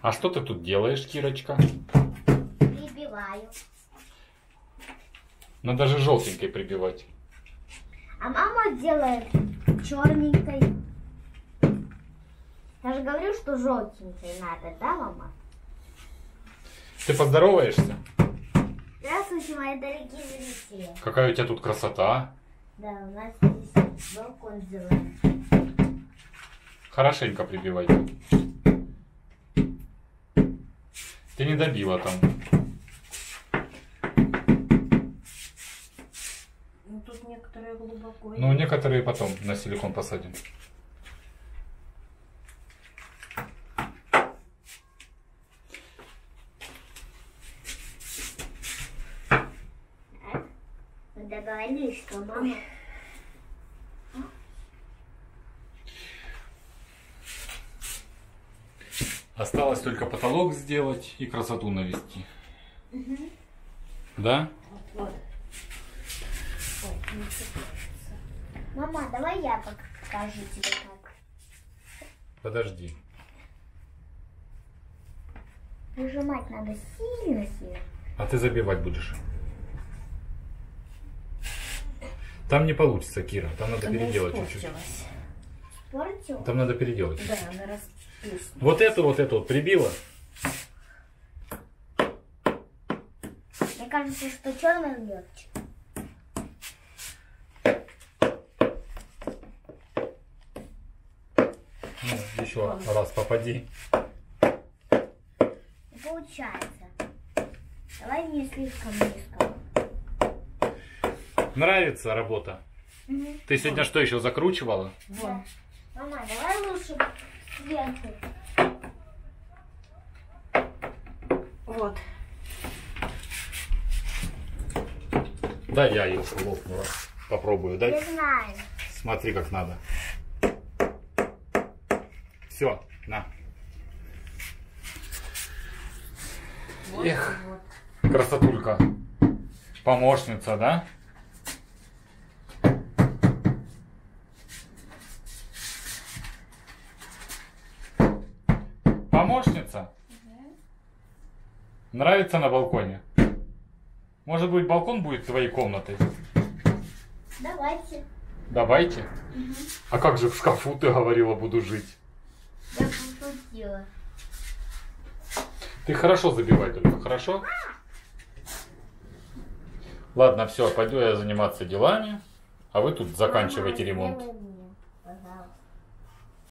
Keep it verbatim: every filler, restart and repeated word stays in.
А что ты тут делаешь, Кирочка? Прибиваю. Надо же желтенькой прибивать. А мама делает черненькой. Я же говорю, что желтенькой надо, да, мама? Ты поздороваешься? Здравствуйте, мои дорогие зрители. Какая у тебя тут красота. Да, у нас здесь балкон сделан. Хорошенько прибивай. Ты не добила там. Ну, тут некоторые глубоко. Ну, некоторые потом на силикон посадим. Мы договорились, что мама... Осталось только потолок сделать и красоту навести. Угу. Да? Вот. Ой, мама, давай я покажу тебе как. Подожди. Выжимать надо сильно-сильно. А ты забивать будешь. Там не получится, Кира. Там надо Она переделать чуть-чуть. Испортил? Там надо переделать. Да, она распустила. Вот эту вот эту вот прибила. Мне кажется, что черный легче. Ну, еще раз попади. Не получается. Давай не слишком низко. Нравится работа? Угу. Ты сегодня что еще закручивала? Да. Мама, давай лучше сверху. Вот. Да, я ее лопну. Попробую, дай. Не знаю. Смотри, как надо. Все, на. Вот, Эх, вот. красотулька. Помощница, да? Помощница? Угу. Нравится на балконе? Может быть, балкон будет твоей комнатой? Давайте. Давайте. Угу. А как же в шкафу, ты говорила, буду жить? Я пошутила. Ты хорошо забивай только, хорошо? Ладно, все, пойду я заниматься делами, а вы тут заканчивайте ремонт.